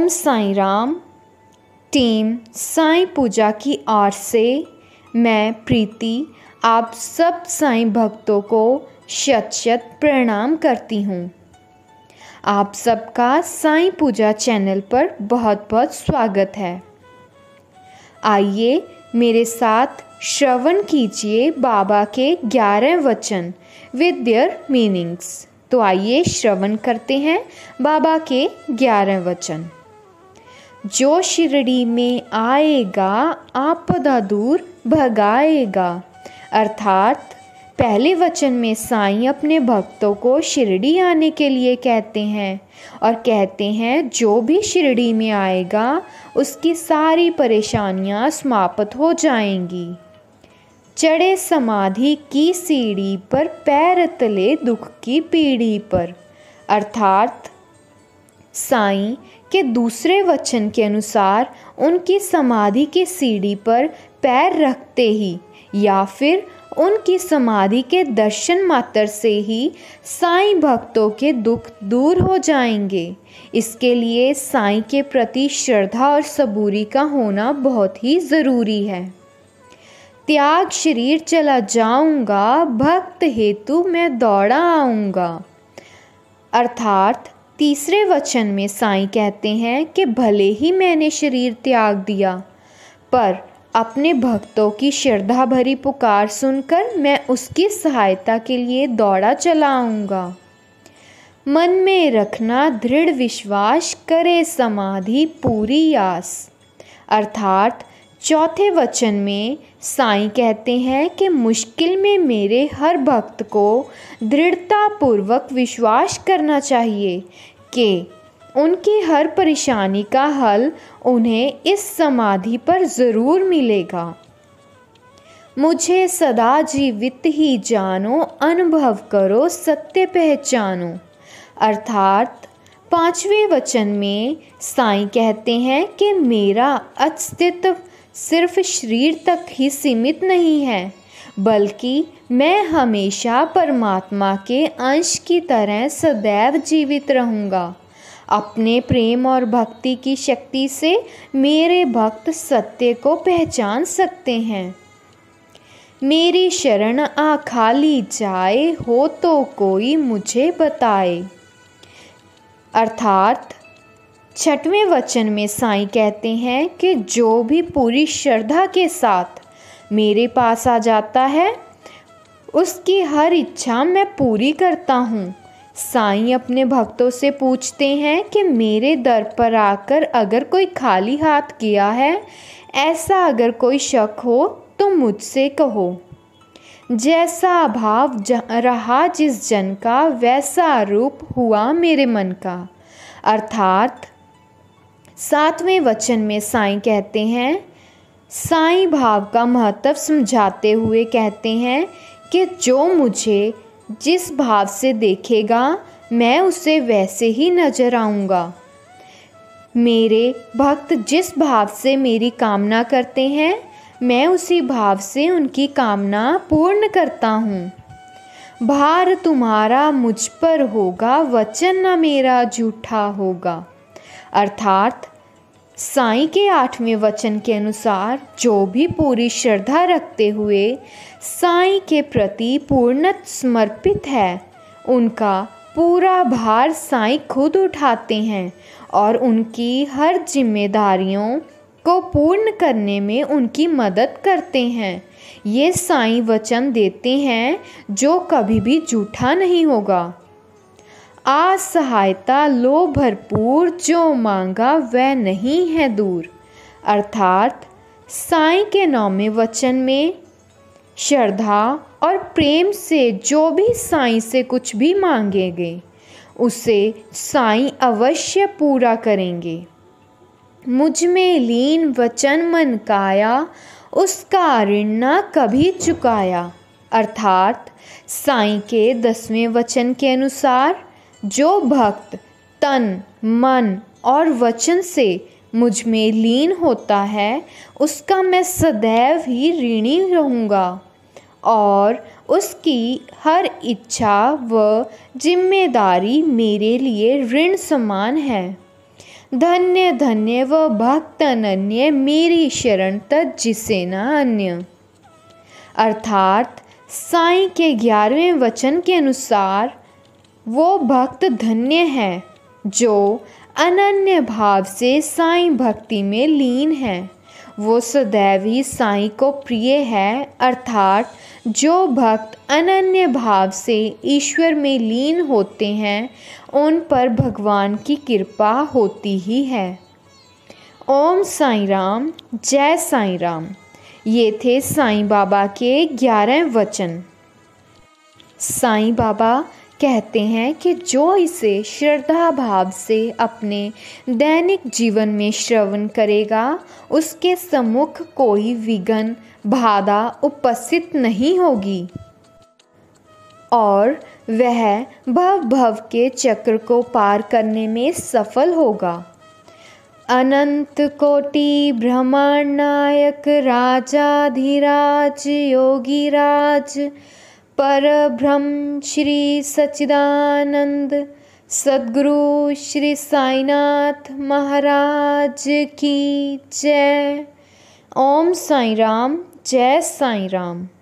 Sai Ram. Team Sai Puja की ओर से मैं प्रीति आप सब साईं भक्तों को शत शत प्रणाम करती हूँ। आप सबका साईं पूजा चैनल पर बहुत बहुत स्वागत है। आइए मेरे साथ श्रवण कीजिए बाबा के 11 वचन विद देयर मीनिंग्स। तो आइए श्रवण करते हैं बाबा के 11 वचन। जो शिरडी में आएगा आपदा दूर भगाएगा। अर्थात पहले वचन में साईं अपने भक्तों को शिरडी आने के लिए कहते हैं और कहते हैं जो भी शिरडी में आएगा उसकी सारी परेशानियां समाप्त हो जाएंगी। चढ़े समाधि की सीढ़ी पर पैर तले दुख की पीढ़ी पर। अर्थात साईं के दूसरे वचन के अनुसार उनकी समाधि की सीढ़ी पर पैर रखते ही या फिर उनकी समाधि के दर्शन मात्र से ही साईं भक्तों के दुख दूर हो जाएंगे। इसके लिए साईं के प्रति श्रद्धा और सबूरी का होना बहुत ही ज़रूरी है। त्याग शरीर चला जाऊंगा भक्त हेतु मैं दौड़ा आऊँगा। अर्थात तीसरे वचन में साईं कहते हैं कि भले ही मैंने शरीर त्याग दिया पर अपने भक्तों की श्रद्धा भरी पुकार सुनकर मैं उसकी सहायता के लिए दौड़ा चला आऊँगा। मन में रखना दृढ़ विश्वास करे समाधि पूरी आस। अर्थात चौथे वचन में साईं कहते हैं कि मुश्किल में मेरे हर भक्त को दृढ़तापूर्वक विश्वास करना चाहिए कि उनकी हर परेशानी का हल उन्हें इस समाधि पर ज़रूर मिलेगा। मुझे सदा जीवित ही जानो अनुभव करो सत्य पहचानो। अर्थात पांचवें वचन में साईं कहते हैं कि मेरा अस्तित्व सिर्फ शरीर तक ही सीमित नहीं है बल्कि मैं हमेशा परमात्मा के अंश की तरह सदैव जीवित रहूँगा। अपने प्रेम और भक्ति की शक्ति से मेरे भक्त सत्य को पहचान सकते हैं। मेरी शरण आ खाली जाए हो तो कोई मुझे बताए। अर्थात छठवें वचन में साईं कहते हैं कि जो भी पूरी श्रद्धा के साथ मेरे पास आ जाता है उसकी हर इच्छा मैं पूरी करता हूँ। साईं अपने भक्तों से पूछते हैं कि मेरे दर पर आकर अगर कोई खाली हाथ गया है, ऐसा अगर कोई शक हो तो मुझसे कहो। जैसा भाव रहा जिस जन का वैसा रूप हुआ मेरे मन का। अर्थात सातवें वचन में साईं कहते हैं, साईं भाव का महत्व समझाते हुए कहते हैं कि जो मुझे जिस भाव से देखेगा मैं उसे वैसे ही नजर आऊँगा। मेरे भक्त जिस भाव से मेरी कामना करते हैं मैं उसी भाव से उनकी कामना पूर्ण करता हूँ। भार तुम्हारा मुझ पर होगा वचन न मेरा झूठा होगा। अर्थात साईं के 8वें वचन के अनुसार जो भी पूरी श्रद्धा रखते हुए साईं के प्रति पूर्णत समर्पित है उनका पूरा भार साईं खुद उठाते हैं और उनकी हर जिम्मेदारियों को पूर्ण करने में उनकी मदद करते हैं। ये साईं वचन देते हैं जो कभी भी झूठा नहीं होगा। आज सहायता लो भरपूर जो मांगा वह नहीं है दूर। अर्थात साईं के 9वें वचन में श्रद्धा और प्रेम से जो भी साईं से कुछ भी मांगेंगे उसे साईं अवश्य पूरा करेंगे। मुझ में लीन वचन मन काया उसका ऋण न कभी चुकाया। अर्थात साईं के 10वें वचन के अनुसार जो भक्त तन मन और वचन से मुझ में लीन होता है उसका मैं सदैव ही ऋणी रहूँगा और उसकी हर इच्छा व जिम्मेदारी मेरे लिए ऋण समान है। धन्य धन्य वह भक्त अनन्य, मेरी शरण तज जिसे न अन्य। अर्थात साईं के 11वें वचन के अनुसार वो भक्त धन्य है जो अनन्य भाव से साईं भक्ति में लीन है। वो सदैव ही साईं को प्रिय है। अर्थात जो भक्त अनन्य भाव से ईश्वर में लीन होते हैं उन पर भगवान की कृपा होती ही है। ओम साईं राम, जय साईं राम। ये थे साईं बाबा के 11 वचन। साईं बाबा कहते हैं कि जो इसे श्रद्धा भाव से अपने दैनिक जीवन में श्रवण करेगा उसके सम्मुख कोई विघ्न बाधा उपस्थित नहीं होगी और वह भव के चक्र को पार करने में सफल होगा। अनंत कोटि ब्रह्मांड नायक राजाधिराज योगीराज पर ब्रह्म श्री सच्चिदानंद सद्गुरु श्री साईनाथ महाराज की जय। ओम साईं राम, जय साईं राम।